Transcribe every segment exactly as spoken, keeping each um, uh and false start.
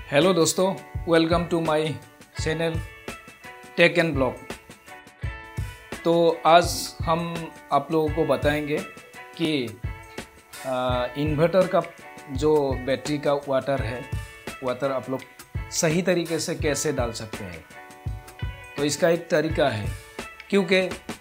Hello दोस्तों, welcome to my channel tech and blog. तो आज हम आप लोगों को बताएंगे कि इन्वर्टर का जो बैटरी का वाटर है वाटर आप लोग सही तरीके से कैसे डाल सकते हैं। तो इसका एक तरीका है, क्योंकि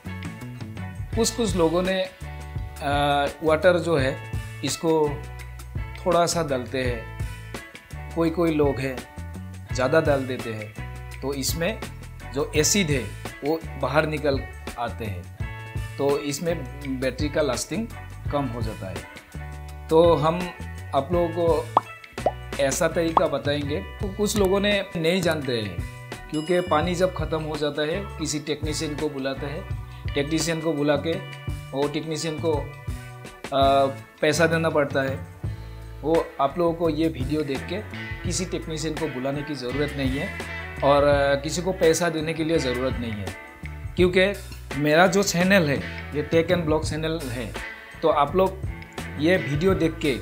कुछ कुछ लोगों ने आ, वाटर जो है इसको थोड़ा सा डालते हैं, कोई कोई लोग हैं ज़्यादा डाल देते हैं, तो इसमें जो एसिड है वो बाहर निकल आते हैं, तो इसमें बैटरी का लास्टिंग कम हो जाता है। तो हम आप लोगों को ऐसा तरीका बताएंगे। तो कुछ लोगों ने नहीं जानते हैं, क्योंकि पानी जब ख़त्म हो जाता है किसी टेक्नीशियन को बुलाते हैं, टेक्नीशियन को बुला के वो टेक्नीशियन को आ, पैसा देना पड़ता है। वो आप लोगों को ये वीडियो देख के किसी टेक्नीशियन को बुलाने की ज़रूरत नहीं है और किसी को पैसा देने के लिए ज़रूरत नहीं है, क्योंकि मेरा जो चैनल है ये टेक एंड ब्लॉग चैनल है। तो आप लोग ये वीडियो देख के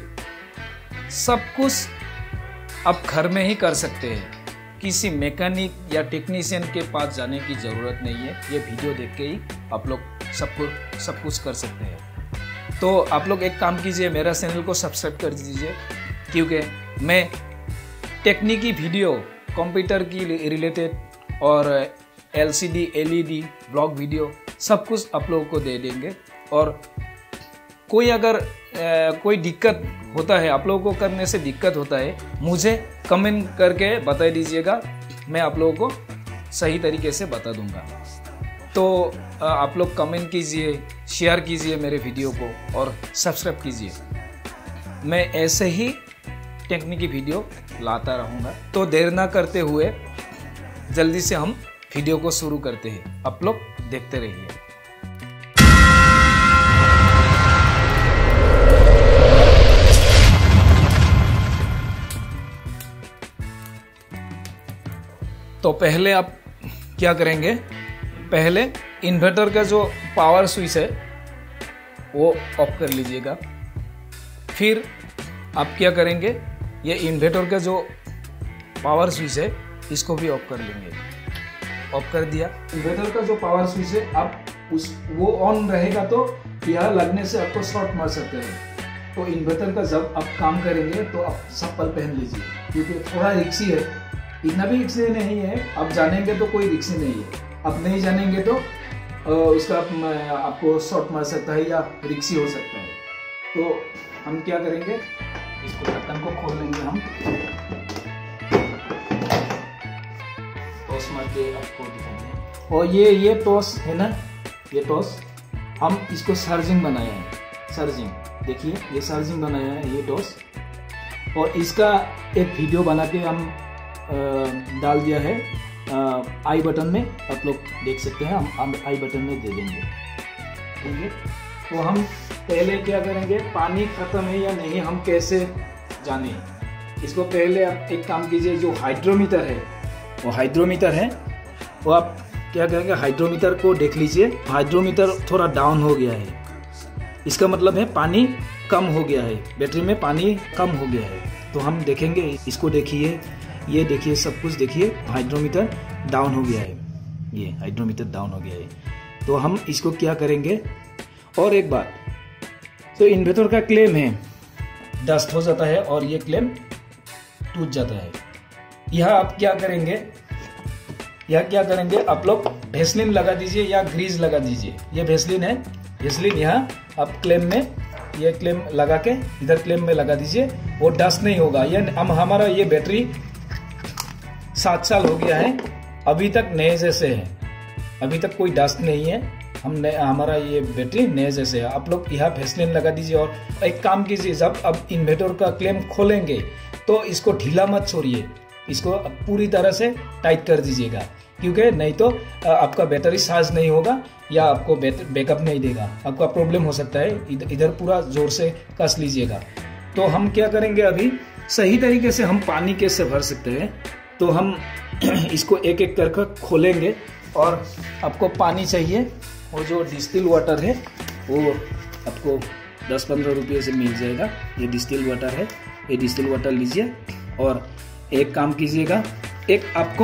सब कुछ आप घर में ही कर सकते हैं, किसी मैकेनिक या टेक्नीशियन के पास जाने की ज़रूरत नहीं है। ये वीडियो देख के ही आप लोग सब कुछ सब कुछ कर सकते हैं। तो आप लोग एक काम कीजिए, मेरा चैनल को सब्सक्राइब कर दीजिए, क्योंकि मैं टेक्निकी वीडियो कंप्यूटर की रिलेटेड और एलसीडी, एलईडी, ब्लॉग वीडियो सब कुछ आप लोगों को दे देंगे। और कोई अगर आ, कोई दिक्कत होता है, आप लोगों को करने से दिक्कत होता है, मुझे कमेंट करके बता दीजिएगा, मैं आप लोगों को सही तरीके से बता दूंगा। तो आप लोग कमेंट कीजिए, शेयर कीजिए मेरे वीडियो को और सब्सक्राइब कीजिए। मैं ऐसे ही टेक्निकी वीडियो लाता रहूँगा। तो देर ना करते हुए जल्दी से हम वीडियो को शुरू करते हैं, आप लोग देखते रहिए। तो पहले आप क्या करेंगे, पहले इन्वर्टर का जो पावर स्विच है वो ऑफ कर लीजिएगा। फिर आप क्या करेंगे, ये इन्वर्टर का जो पावर स्विच है इसको भी ऑफ कर लेंगे। ऑफ कर दिया, इन्वर्टर का जो पावर स्विच है आप उस वो ऑन रहेगा तो यह लगने से आपको शॉर्ट मार सकते हैं। तो इन्वर्टर का जब आप काम करेंगे तो आप चप्पल पहन लीजिए, क्योंकि थोड़ा रिक्सी है, इतना भी रिक्सी नहीं है। आप जानेंगे तो कोई रिक्सी नहीं है, आप नहीं जानेंगे तो उसका आपको शॉर्ट मार सकता है या रिक्सी हो सकता है। तो हम क्या करेंगे, इसको ढक्कन को खोल लेंगे हम, टॉस मार के आपको दिखाएंगे। और ये ये टॉस है ना, ये टॉस हम इसको चार्जिंग बनाया है, चार्जिंग देखिए, ये चार्जिंग बनाया है ये टॉस। और इसका एक वीडियो बना के हम डाल दिया है आई बटन में, आप लोग देख सकते हैं, हम आई बटन में दे देंगे। ठीक है, तो हम पहले क्या करेंगे, पानी खत्म है या नहीं हम कैसे जाने, इसको पहले आप एक काम कीजिए, जो हाइड्रोमीटर है वो हाइड्रोमीटर है वो आप क्या करेंगे, हाइड्रोमीटर को देख लीजिए। हाइड्रोमीटर थोड़ा डाउन हो गया है, इसका मतलब है पानी कम हो गया है, बैटरी में पानी कम हो गया है। तो हम देखेंगे, इसको देखिए, ये देखिए, सब कुछ देखिए, हाइड्रोमीटर डाउन हो गया है, ये हाइड्रोमीटर डाउन हो गया है। तो हम इसको क्या करेंगे, और एक बात, तो इन्वर्टर का क्लेम है, डस्ट हो जाता है और ये क्लेम टूट जाता है। यह आप क्या करेंगे, यह क्या करेंगे, आप लोग वेसलिन लगा दीजिए या ग्रीस लगा दीजिए। ये वेसलिन है, वेसलिन यहाँ आप क्लेम में, ये क्लेम लगा के इधर क्लेम में लगा दीजिए, वो डस्ट नहीं होगा। ये हम हमारा ये बैटरी सात साल हो गया है, अभी तक नए जैसे है, अभी तक कोई डस्ट नहीं है, हम हमारा ये बैटरी नए जैसे है। आप लोग यहाँ वेसलिन लगा दीजिए। और एक काम कीजिए, जब अब इन्वर्टर का क्लेम खोलेंगे तो इसको ढीला मत छोड़िए, इसको पूरी तरह से टाइट कर दीजिएगा, क्योंकि नहीं तो आपका बैटरी चार्ज नहीं होगा या आपको बैकअप नहीं देगा, आपका प्रॉब्लम हो सकता है। इधर पूरा जोर से कस लीजिएगा। तो हम क्या करेंगे, अभी सही तरीके से हम पानी कैसे भर सकते हैं, तो हम इसको एक एक करके खोलेंगे। और आपको पानी चाहिए, और जो डिस्टिल वाटर है वो आपको दस पंद्रह रुपये से मिल जाएगा। ये डिस्टिल वाटर है, ये डिस्टिल वाटर लीजिए और एक काम कीजिएगा, एक आपको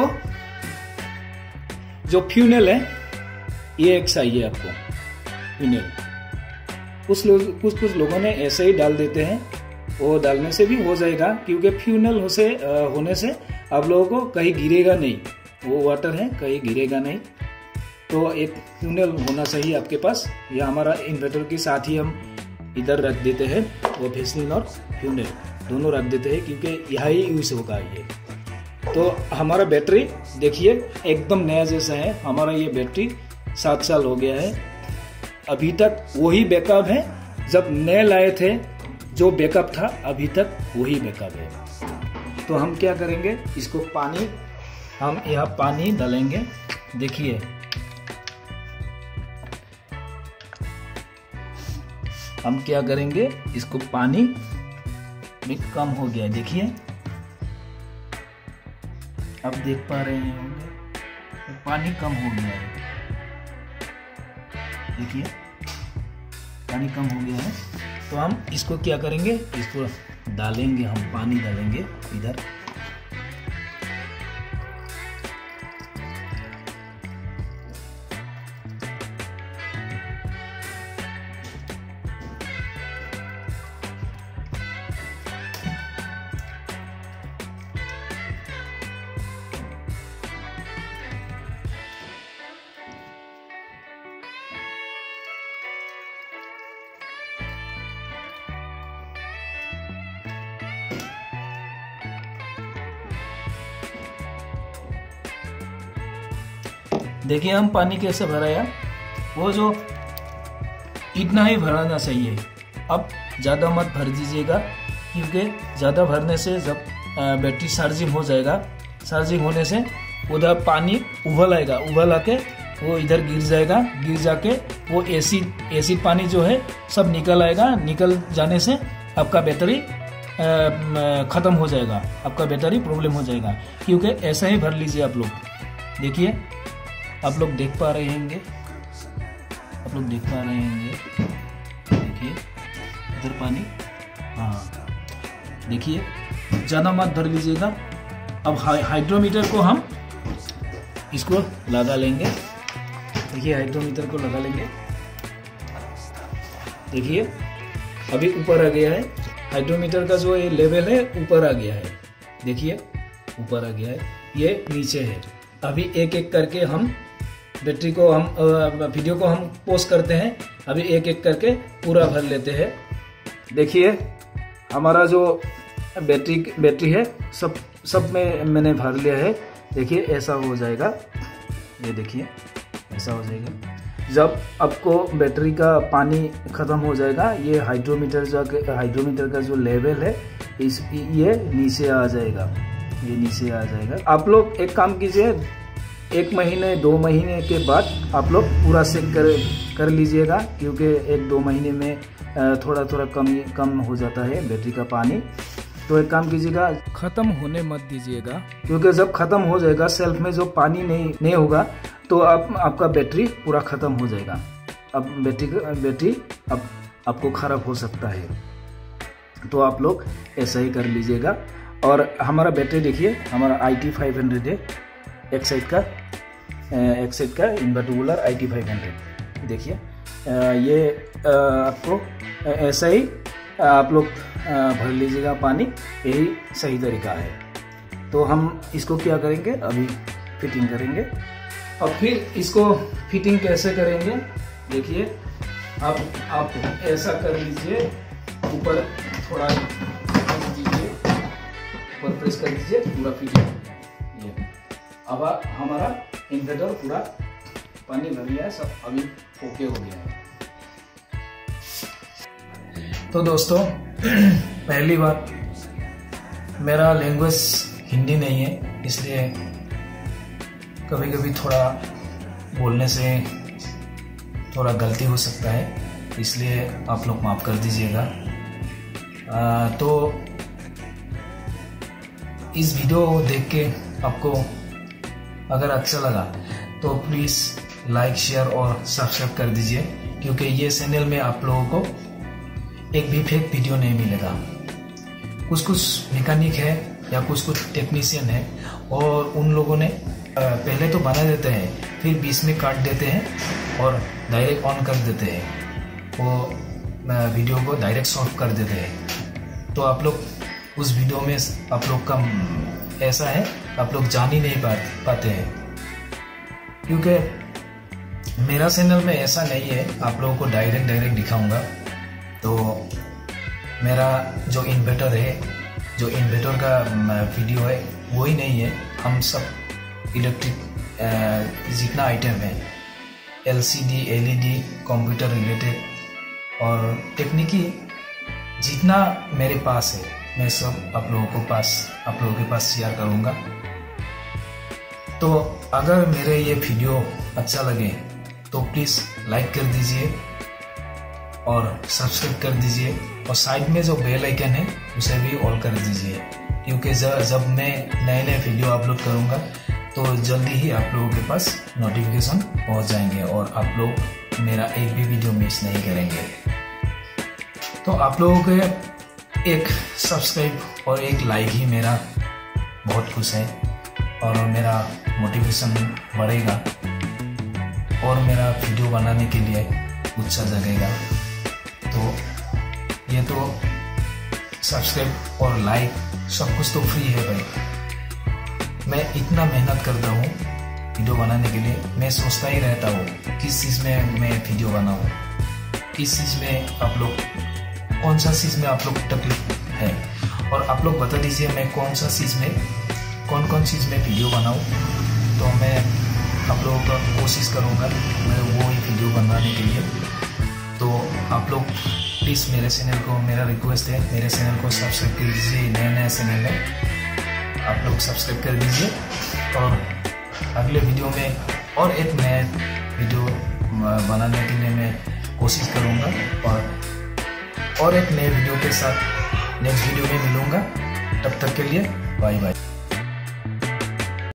जो फ्यूनल है ये एक चाहिए आपको फ्यूनल। कुछ लोग कुछ कुछ लोगों ने ऐसे ही डाल देते हैं, वो डालने से भी हो जाएगा, क्योंकि फ्यूनल हो से होने से आप लोगों को कहीं गिरेगा नहीं, वो वाटर है कहीं गिरेगा नहीं। तो एक फ्यूनल होना चाहिए आपके पास। या हमारा इन्वर्टर के साथ ही हम इधर रख देते हैं, वो वेसलिन और फ्यूनल दोनों रख देते हैं, क्योंकि यहाँ ही यूज होगा ये। तो हमारा बैटरी देखिए एकदम नया जैसा है। हमारा ये बैटरी सात साल हो गया है, अभी तक वही बैकअप है। जब नए लाए थे जो बैकअप था अभी तक वही बैकअप है। तो हम क्या करेंगे, इसको पानी, हम यहाँ पानी डालेंगे। देखिए हम क्या करेंगे, इसको पानी में कम हो गया है, देखिए आप देख पा रहे होंगे पानी कम हो गया है। देखिए पानी कम हो गया है। तो हम इसको क्या करेंगे, इसको डालेंगे, हम पानी डालेंगे इधर। देखिए हम पानी कैसे भराया, वो जो इतना ही भराना चाहिए। अब ज़्यादा मत भर दीजिएगा, क्योंकि ज़्यादा भरने से जब बैटरी चार्जिंग हो जाएगा, चार्जिंग होने से उधर पानी उबल आएगा, उबल आके वो इधर गिर जाएगा, गिर जाके वो एसिड एसिड पानी जो है सब निकल आएगा। निकल जाने से आपका बैटरी ख़त्म हो जाएगा, आपका बैटरी प्रॉब्लम हो जाएगा। क्योंकि ऐसा ही भर लीजिए आप लोग। देखिए आप लोग देख पा रहे होंगे, आप लोग देख पा रहे होंगे, देखिए इधर पानी, हाँ देखिए ज़्यादा मत भर लीजिएगा। अब हाइड्रोमीटर को हम इसको लगा लेंगे। देखिए हाइड्रोमीटर को लगा लेंगे, देखिए अभी ऊपर आ गया है। हाइड्रोमीटर का जो ये लेवल है ऊपर आ गया है, देखिए ऊपर आ गया है, ये नीचे है। अभी एक एक करके हम बैटरी को, हम वीडियो को हम पोस्ट करते हैं। अभी एक एक करके पूरा भर लेते हैं। देखिए हमारा जो बैटरी बैटरी है सब सब में मैंने भर लिया है। देखिए ऐसा हो जाएगा, ये देखिए ऐसा हो जाएगा। जब आपको बैटरी का पानी ख़त्म हो जाएगा, ये हाइड्रोमीटर जो हाइड्रोमीटर का जो लेवल है इस ये नीचे आ जाएगा, ये नीचे आ जाएगा। आप लोग एक काम कीजिए, एक महीने दो महीने के बाद आप लोग पूरा चेक कर कर लीजिएगा, क्योंकि एक दो महीने में थोड़ा थोड़ा कम कम हो जाता है बैटरी का पानी। तो एक काम कीजिएगा, ख़त्म होने मत दीजिएगा, क्योंकि जब ख़त्म हो जाएगा सेल्फ में जो पानी नहीं नहीं होगा तो आप आपका बैटरी पूरा ख़त्म हो जाएगा। अब बैटरी बैटरी अब आपको ख़राब हो सकता है। तो आप लोग ऐसा ही कर लीजिएगा। और हमारा बैटरी देखिए, हमारा आई टी फाइव हंड्रेड है, एक साइड का एक साइड का inverter I T five hundred. देखिए ये आपको ऐसा ही आप लोग भर लीजिएगा पानी, यही सही तरीका है। तो हम इसको क्या करेंगे, अभी फिटिंग करेंगे। अब फिर इसको फिटिंग कैसे करेंगे, देखिए अब आप ऐसा कर लीजिए, ऊपर थोड़ा दीजिए, ऊपर प्रेस कर दीजिए, पूरा फिटिंग। ये अब हमारा इन्वर्टर पूरा पानी भर लिया है, सब अभी ओके हो गया है। तो दोस्तों पहली बात, मेरा लैंग्वेज हिंदी नहीं है, इसलिए कभी कभी थोड़ा बोलने से थोड़ा गलती हो सकता है, इसलिए आप लोग माफ़ कर दीजिएगा। तो इस वीडियो को देख के आपको अगर अच्छा लगा तो प्लीज़ लाइक शेयर और सब्सक्राइब कर दीजिए, क्योंकि ये चैनल में आप लोगों को एक भी फेक वीडियो नहीं मिलेगा। कुछ कुछ मैकेनिक है या कुछ कुछ टेक्नीशियन है और उन लोगों ने पहले तो बना देते हैं, फिर बीच में काट देते हैं और डायरेक्ट ऑन कर देते हैं, वो वीडियो को डायरेक्ट सॉल्व कर देते हैं। तो आप लोग उस वीडियो में आप लोग का ऐसा है, आप लोग जान ही नहीं पाते हैं, क्योंकि मेरा चैनल में ऐसा नहीं है आप लोगों को डायरेक्ट डायरेक्ट दिखाऊंगा। तो मेरा जो इन्वर्टर है, जो इन्वर्टर का वीडियो है वही नहीं है। हम सब इलेक्ट्रिक जितना आइटम है, एलसीडी, एलईडी, कंप्यूटर रिलेटेड और टेक्निकी जितना मेरे पास है, मैं सब आप लोगों को पास आप लोगों के पास शेयर करूंगा। तो अगर मेरे ये वीडियो अच्छा लगे तो प्लीज़ लाइक कर दीजिए और सब्सक्राइब कर दीजिए और साइड में जो बेल आइकन है उसे भी ऑल कर दीजिए, क्योंकि जब मैं नए नए वीडियो अपलोड करूंगा तो जल्दी ही आप लोगों के पास नोटिफिकेशन पहुंच जाएंगे और आप लोग मेरा एक भी वीडियो मिस नहीं करेंगे। तो आप लोगों के एक सब्सक्राइब और एक लाइक ही मेरा बहुत खुश है और मेरा मोटिवेशन बढ़ेगा और मेरा वीडियो बनाने के लिए उत्साह जगेगा। तो ये तो सब्सक्राइब और लाइक सब कुछ तो फ्री है भाई। मैं इतना मेहनत करता हूँ वीडियो बनाने के लिए, मैं सोचता ही रहता हूँ किस चीज़ में मैं वीडियो बनाऊँ, किस चीज़ में आप लोग, कौन सा चीज़ में आप लोग तकलीफ है, और आप लोग बता दीजिए मैं कौन सा चीज़ में कौन कौन चीज़ में वीडियो बनाऊँ। तो मैं आप लोगों का कोशिश करूँगा मैं वो ही वीडियो बनाने के लिए। तो आप लोग प्लीज़ मेरे चैनल को, मेरा रिक्वेस्ट है, मेरे चैनल को सब्सक्राइब कर दीजिए। नया नया चैनल है, आप लोग सब्सक्राइब कर दीजिए और अगले वीडियो में और एक नया वीडियो बनाने के लिए मैं कोशिश करूँगा और और एक नए वीडियो के साथ नेक्स्ट वीडियो में मिलूँगा। तब तक के लिए बाय बाय।